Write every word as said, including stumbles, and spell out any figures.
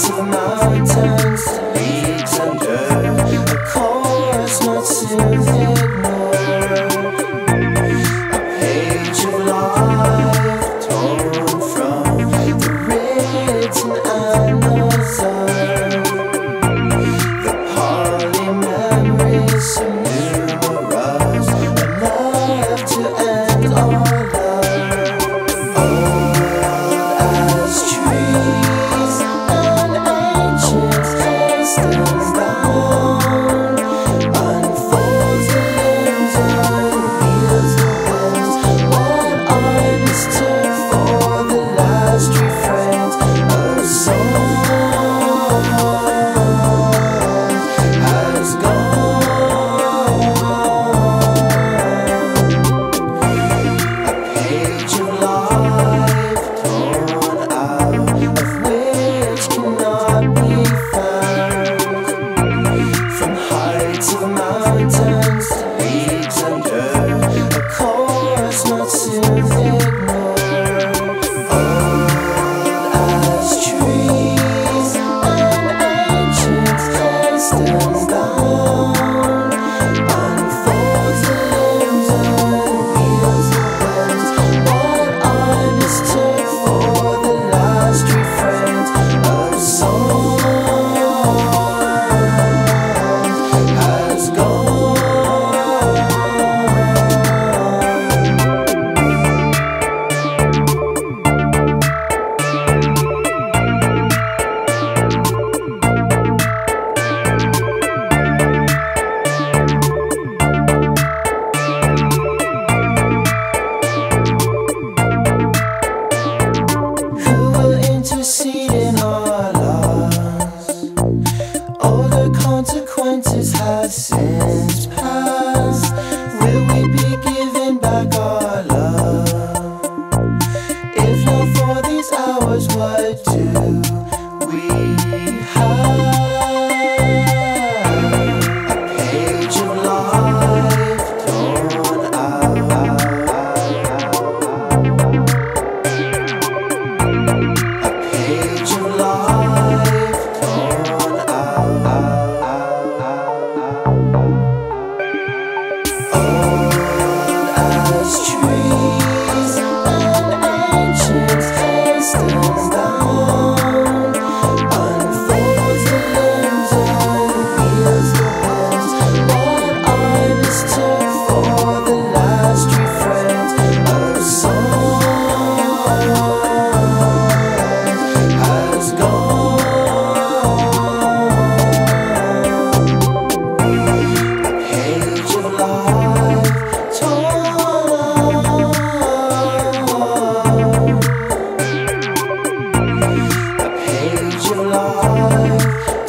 heights of the mountains, leaves under a course not soon ignored. A page of life torn from the written annals of the party memories so numerous, enough to end all love. Old as trees and ancient systems bound, unfolds the limbs and wheels the winds. What I mistook for the last true friend, a song has gone. A page of life torn out, of which cannot be found. From heights of the mountains to leagues under a course not soon ignored. Old as trees and ancient systems bound, unfolds the limbs and wheels the winds. What I mistook for the last true friend, a song has gone. Who will intercede in our loss? Older consequences have since passed. Will we be given back our love? If not for these hours, what do we have? A page of life torn out. A page of life torn out. Old as trees and ancient systems bound, unfolds the limbs and wheels the winds. What I mistook for the last true friend, a song has gone. A page of life torn out. A page of life